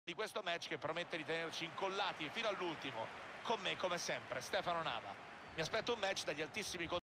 di questo match che promette di tenerci incollati fino all'ultimo. Con me, come sempre, Stefano Nava. Mi aspetto un match dagli altissimi